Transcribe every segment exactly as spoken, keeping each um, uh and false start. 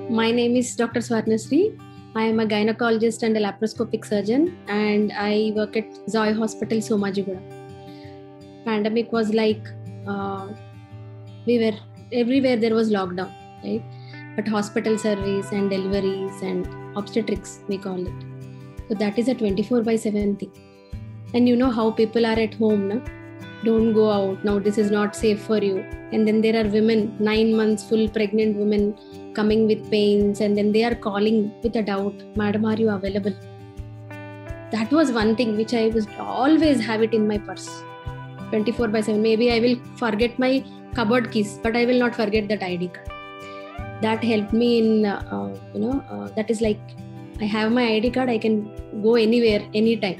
My name is Doctor Swarnasri. I am a gynecologist and a laparoscopic surgeon, and I work at Zoe Hospital, Somajiguda. Pandemic was like, uh, we were everywhere there was lockdown, right? But hospital service and deliveries and obstetrics, we call it. So that is a twenty-four by seven thing. And you know how people are at home, no? Don't go out. Now this is not safe for you. And then there are women, nine months full pregnant women coming with pains, and then they are calling with a doubt, Madam, are you available? That was one thing which I was always have it in my purse. twenty-four by seven. Maybe I will forget my cupboard keys, but I will not forget that I D card. That helped me in, uh, you know, uh, that is like, I have my I D card, I can go anywhere, anytime.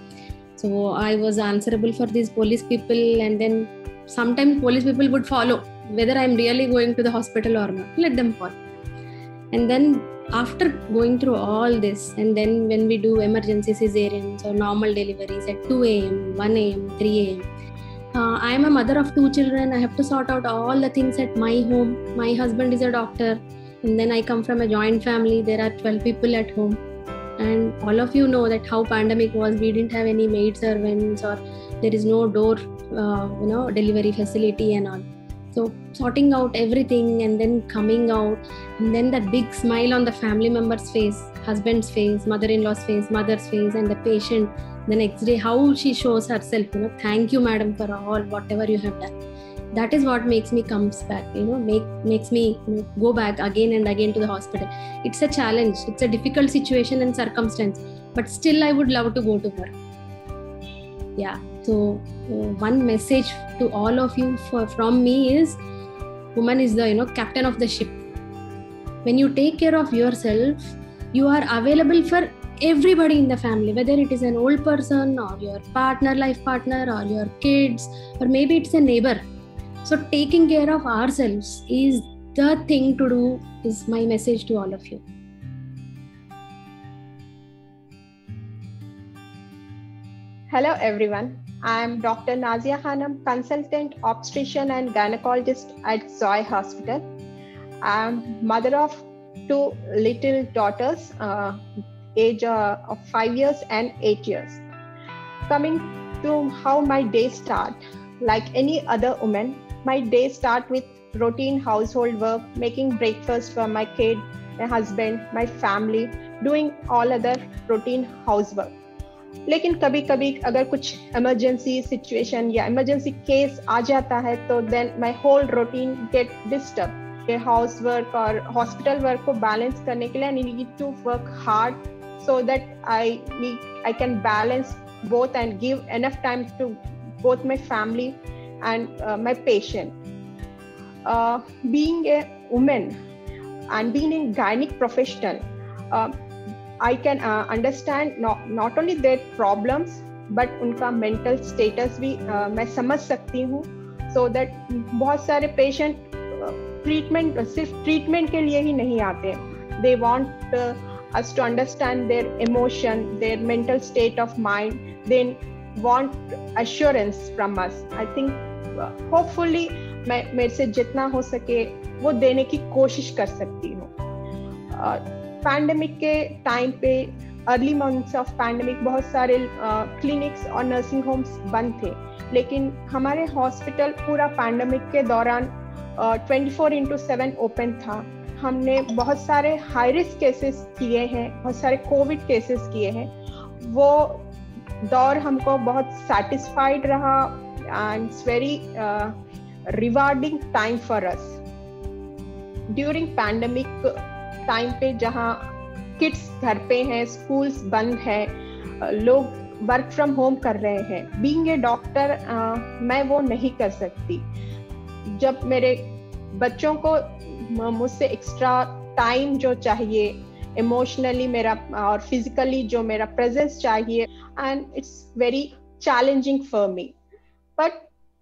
So I was answerable for these police people, and then sometimes police people would follow whether I'm really going to the hospital or not. Let them follow. And then after going through all this, and then when we do emergency cesareans or normal deliveries at two a.m., one a.m., three a.m., uh, I am a mother of two children. I have to sort out all the things at my home. My husband is a doctor, and then I come from a joint family. There are twelve people at home. And all of you know that how pandemic was. We didn't have any maid servants, or there is no door, uh, you know, delivery facility and all. So sorting out everything and then coming out, and then that big smile on the family member's face, husband's face, mother-in-law's face, mother's face, and the patient the next day, how she shows herself, you know, thank you, madam, for all, whatever you have done. That is what makes me comes back, you know, make makes me, you know, go back again and again to the hospital. It's a challenge. It's a difficult situation and circumstance, but still I would love to go to work. Yeah. So uh, one message to all of you for, from me is, woman is the, you know, captain of the ship. When you take care of yourself, you are available for everybody in the family, whether it is an old person or your partner, life partner, or your kids, or maybe it's a neighbor. So taking care of ourselves is the thing to do, is my message to all of you. Hello everyone, I am Doctor Nazia Khanam, consultant obstetrician and gynecologist at Zoe Hospital. I am mother of two little daughters, uh, age uh, of five years and eight years. Coming to how my day start, like any other woman, my day start with routine household work, making breakfast for my kid, my husband, my family, doing all other routine housework. लेकिन कभी कभी अगर कुछ emergency situation या emergency case आ जाता है तो then my whole routine get disturb. House work और हॉस्पिटल वर्क को बैलेंस करने के लिए I need to work hard so that I need I can balance both and give enough time to both my family and uh, my patient. Uh, being a woman and being a gynec professional, uh, I can uh, understand not, not only their problems but उनका mental status भी uh, मैं समझ सकती हूँ. So that बहुत सारे patient uh, treatment सिर्फ treatment के लिए ही नहीं आते. They want uh, us to understand their emotion, their mental state of mind. They want assurance from us. I think uh, hopefully मैं मेरे से जितना हो सके वो देने की कोशिश कर सकती हूँ. पैंडेमिक uh, के टाइम पे अर्ली मंथ्स ऑफ पैंडेमिक बहुत सारे क्लिनिक्स uh, और नर्सिंग होम्स बंद थे, लेकिन हमारे हॉस्पिटल पूरा पैंडेमिक के दौरान twenty four into seven open था. हमने बहुत सारे हाई रिस्क केसेस किए हैं, बहुत सारे कोविड केसेस किए हैं. वो दौर हमको बहुत सेटिस्फाइड रहा and it's very rewarding time for us. During pandemic time पे जहाँ किड्स घर पे हैं, स्कूल्स बंद हैं, लोग वर्क फ्रॉम होम कर रहे हैं, बीइंग ए डॉक्टर मैं वो नहीं कर सकती. जब मेरे बच्चों को मुझसे एक्स्ट्रा टाइम जो चाहिए, इमोशनली मेरा और फिजिकली जो मेरा प्रेजेंस चाहिए, and it's very challenging for me. But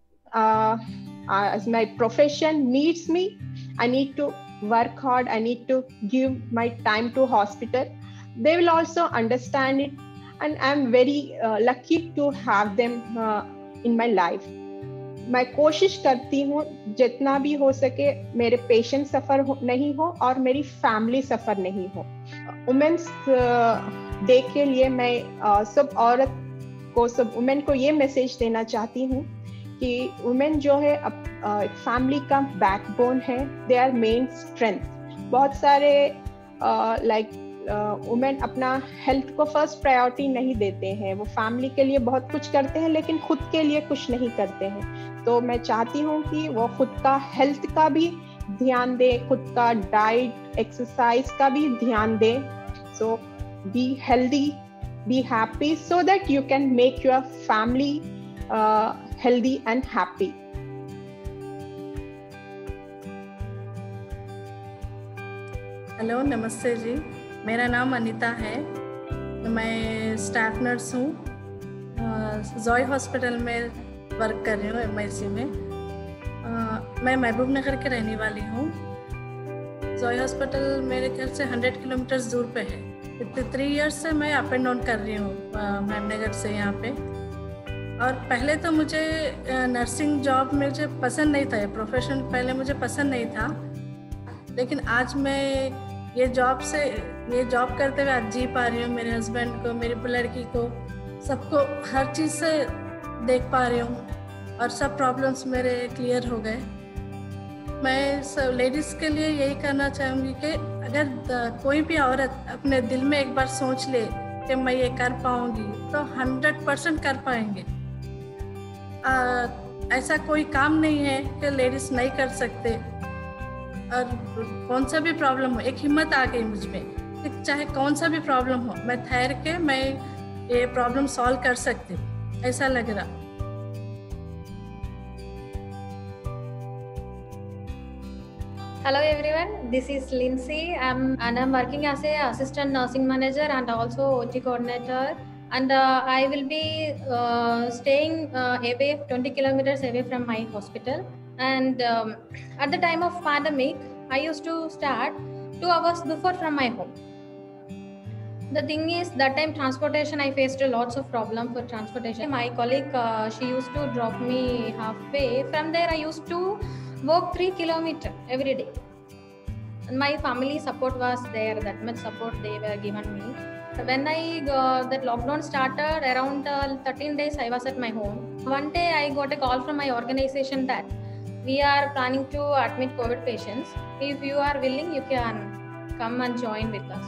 as my profession needs me, I need to work hard, I need to give my time to hospital. They will also understand it, and I'm very uh, lucky to have them uh, in my life. मैं कोशिश करती हूँ जितना भी हो सके मेरे patient सफर हो, नहीं हो और मेरी फैमिली सफर नहीं हो। वुमेन्स डे के लिए मैं uh, सब औरत को, सब वुमेन को ये मैसेज देना चाहती हूँ कि वुमेन जो है फैमिली uh, का बैकबोन है, दे आर मेन स्ट्रेंथ। बहुत सारे लाइक uh, वुमेन uh, अपना हेल्थ को फर्स्ट प्रायोरिटी नहीं देते हैं, वो फैमिली के लिए बहुत कुछ करते हैं लेकिन खुद के लिए कुछ नहीं करते हैं। तो मैं चाहती हूँ कि वो खुद का हेल्थ का भी ध्यान दे, खुद का डाइट एक्सरसाइज का भी ध्यान दे। So be healthy, be happy so that you can make your family uh, healthy and happy. Hello, नमस्ते जी। मेरा नाम अनीता है, मैं स्टाफ नर्स हूँ, जॉय हॉस्पिटल में वर्क कर रही हूँ, एम आई सी में। आ, मैं महबूब नगर के रहने वाली हूँ। जॉय हॉस्पिटल मेरे ख्याल से हंड्रेड किलोमीटर दूर पे है। इतने थ्री इयर्स से मैं अप एंड डाउन कर रही हूँ महबूब नगर से यहाँ पे। और पहले तो मुझे नर्सिंग जॉब मुझे पसंद नहीं था, ये प्रोफेशन पहले मुझे पसंद नहीं था, लेकिन आज मैं ये जॉब से ये जॉब करते हुए आज जी पा रही हूँ। मेरे हस्बैंड को, मेरी लड़की को, सबको हर चीज़ से देख पा रही हूँ और सब प्रॉब्लम्स मेरे क्लियर हो गए। मैं सब लेडीज़ के लिए यही करना चाहूँगी कि अगर कोई भी औरत अपने दिल में एक बार सोच ले कि मैं ये कर पाऊँगी तो हंड्रेड परसेंट कर पाएंगे। आ, ऐसा कोई काम नहीं है कि लेडीज़ नहीं कर सकते। और कौन सा भी प्रॉब्लम हो, एक हिम्मत आ गई मुझ में, चाहे कौन सा भी प्रॉब्लम हो, मैं ठहर के मैं ये प्रॉब्लम सॉल्व कर सकती हूँ, ऐसा लग रहा। Hello everyone, this is Lindsay. I'm, and I'm working as a assistant nursing manager and also O T coordinator. And uh, I will be uh, staying uh, away twenty kilometers away from my hospital. And um, at the time of pandemic, I used to start two hours before from my home. The thing is, that time transportation, I faced lots of problem for transportation. My colleague, uh, she used to drop me halfway. From there, I used to walk three kilometers every day. And my family support was there, that much support they were given me. When I uh, that lockdown started, around uh, thirteen days, I was at my home. One day, I got a call from my organization that we are planning to admit COVID patients. If you are willing, you can come and join with us.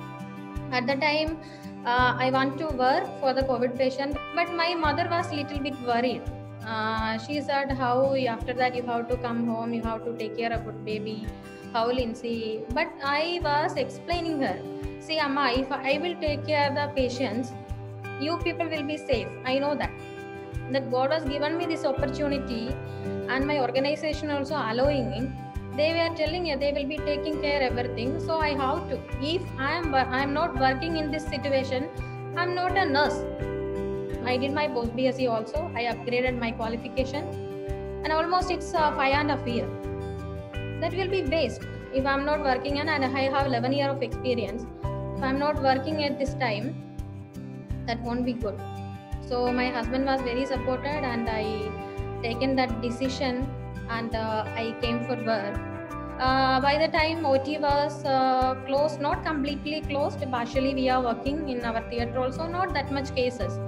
At the time, uh, I want to work for the COVID patient, but my mother was little bit worried. Uh, she said, how after that you have to come home, you have to take care of good baby, how Lindsay. But I was explaining her, see Amma, if I will take care of the patients, you people will be safe. I know that. That God has given me this opportunity and my organization also allowing me. They were telling you they will be taking care of everything. So I have to. If I am I am not working in this situation, I am not a nurse. I did my post B S c also. I upgraded my qualification, and almost it's uh, five and a half year. That will be waste if I am not working, and, and I have eleven years of experience. If I am not working at this time, that won't be good. So my husband was very supported, and I taken that decision, and uh, I came for work. Uh, by the time O T was uh, closed, not completely closed, partially we are working in our theatre also, not that much cases.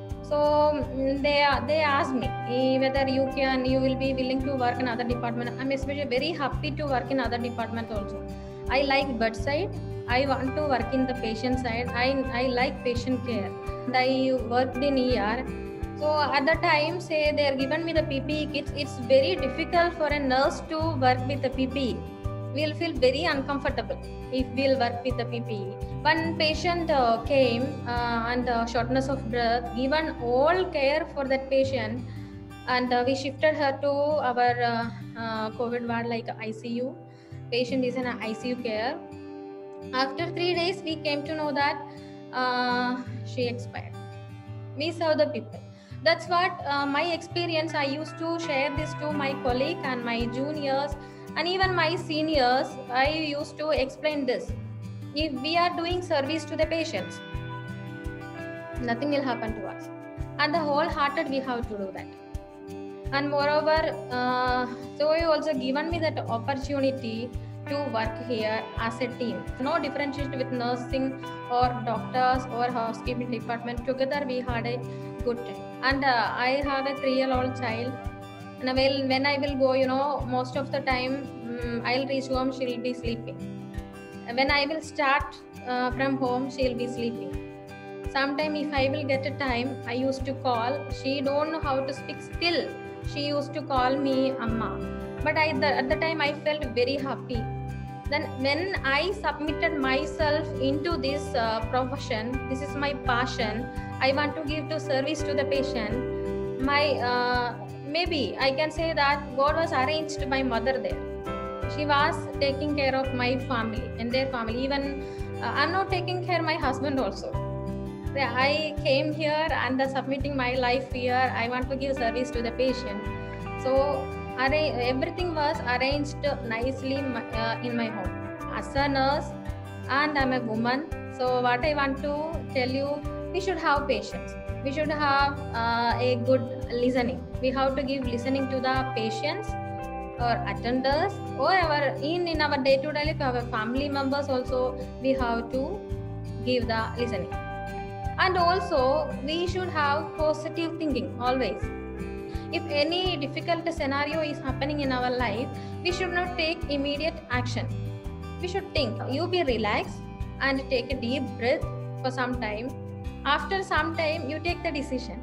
So they they asked me whether you can, you will be willing to work in other department. I'm especially very happy to work in other department also. I like bedside. I want to work in the patient side. I I like patient care. And I worked in E R. So at the time, say they are given me the P P E kits. It's very difficult for a nurse to work with the P P E. We'll feel very uncomfortable if we'll work with the P P E. One patient uh, came uh, and uh, shortness of breath, given all care for that patient, and uh, we shifted her to our uh, uh, COVID ward like I C U. Patient is in an I C U care. After three days, we came to know that uh, she expired. We serve the people. That's what uh, my experience. I used to share this to my colleague and my juniors and even my seniors. I used to explain this. If we are doing service to the patients, nothing will happen to us. And the wholehearted we have to do that. And moreover, uh, Zoe also given me that opportunity to work here as a team. No differentiation with nursing or doctors or housekeeping department. Together we had a good time. And uh, I have a three-year-old child. And I will, when I will go, you know, most of the time um, I'll reach home, she'll be sleeping. When I will start uh, from home, she'll be sleeping. Sometime if I will get a time, I used to call. She don't know how to speak still. She used to call me Amma. But I, the, at the time I felt very happy. Then when I submitted myself into this uh, profession, this is my passion. I want to give to service to the patient. My uh, maybe I can say that God was arranged my mother there. She was taking care of my family and their family. Even uh, I'm not taking care of my husband also. I came here and uh, submitting my life here. I want to give service to the patient. So everything was arranged nicely uh, in my home. As a nurse and I'm a woman. So what I want to tell you, we should have patience. We should have uh, a good listening. We have to give listening to the patients or attenders or our in, in our day-to-day life, our family members also, we have to give the listening. And also, we should have positive thinking always. If any difficult scenario is happening in our life, we should not take immediate action. We should think. You be relaxed and take a deep breath for some time. After some time, you take the decision.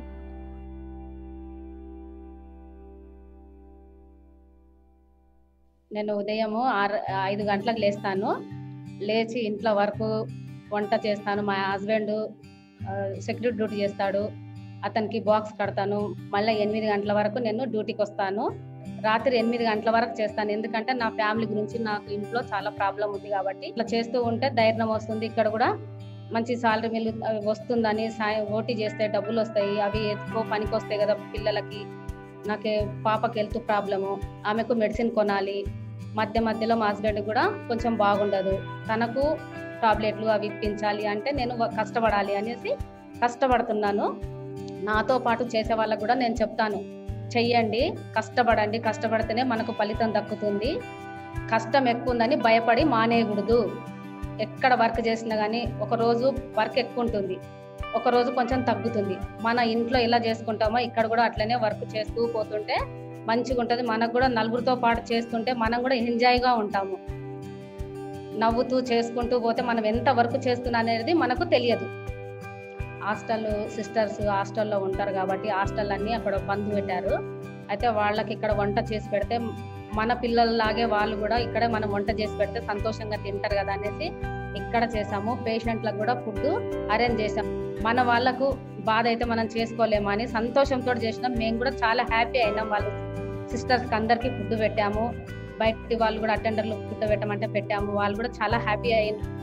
నేను ఉదయము ఆరు ఐదు గంటలకు లేస్తాను. లేచి ఇంట్లో వరకు వంట చేస్తాను. మా హస్బెండ్ సెక్యూరిటీ డ్యూటీ చేస్తాడు. అతనికి బాక్స్ కడతాను. మళ్ళీ ఎనిమిది గంటల వరకు నేను డ్యూటీకి వస్తాను. రాత్రి ఎనిమిది గంటల వరకు చేస్తాను. ఎందుకంటే నా ఫ్యామిలీ గురించి నాకు ఇంట్లో చాలా ప్రాబ్లం ఉంది కాబట్టి ఇట్లా చేస్తూ ఉంటే ధైర్యం వస్తుంది. ఇక్కడ కూడా మంచి సాలరీ మిల్లు వస్తుందని ఓటీ చేస్తే డబ్బులు వస్తాయి. అవి ఎక్కువ పనికి వస్తాయి కదా పిల్లలకి. నాకు పాపకి హెల్త్ ప్రాబ్లము, ఆమెకు మెడిసిన్ కొనాలి. మధ్య మధ్యలో మా హస్బెండ్ కూడా కొంచెం బాగుండదు. తనకు టాబ్లెట్లు అవి ఇప్పించాలి అంటే నేను కష్టపడాలి అనేసి కష్టపడుతున్నాను. నాతో పాటు చేసే వాళ్ళకు కూడా నేను చెప్తాను, చెయ్యండి, కష్టపడండి. కష్టపడితేనే మనకు ఫలితం దక్కుతుంది. కష్టం ఎక్కువ ఉందని భయపడి మానేయకూడదు. ఎక్కడ వర్క్ చేసినా కానీ ఒకరోజు వర్క్ ఎక్కువ ఉంటుంది, ఒకరోజు కొంచెం తగ్గుతుంది. మన ఇంట్లో ఎలా చేసుకుంటామో ఇక్కడ కూడా అట్లనే వర్క్ చేస్తూ పోతుంటే మంచిగా ఉంటుంది. మనకు కూడా నలుగురితో పాటు చేస్తుంటే మనం కూడా ఎంజాయ్గా ఉంటాము. నవ్వుతూ చేసుకుంటూ పోతే మనం ఎంత వర్క్ చేస్తున్నా అనేది మనకు తెలియదు. హాస్టల్ సిస్టర్స్ హాస్టల్లో ఉంటారు కాబట్టి హాస్టల్ అన్నీ అక్కడ బంద్ పెట్టారు. అయితే వాళ్ళకి ఇక్కడ వంట చేసి పెడితే మన పిల్లల్లాగే వాళ్ళు కూడా ఇక్కడే మనం వంట చేసి పెడితే సంతోషంగా తింటారు కదా అనేసి ఇక్కడ చేసాము. పేషెంట్లకు కూడా ఫుడ్ అరేంజ్ చేసాం. మన వాళ్ళకు బాధ అయితే మనం చేసుకోలేము అని సంతోషంతో చేసినాం. మేము కూడా చాలా హ్యాపీ అయినాం. వాళ్ళు సిస్టర్స్కి అందరికీ ఫుడ్ పెట్టాము. బయట వాళ్ళు కూడా అటెండర్లు ఫుడ్ పెట్టమంటే పెట్టాము. వాళ్ళు కూడా చాలా హ్యాపీ అయ్యారు.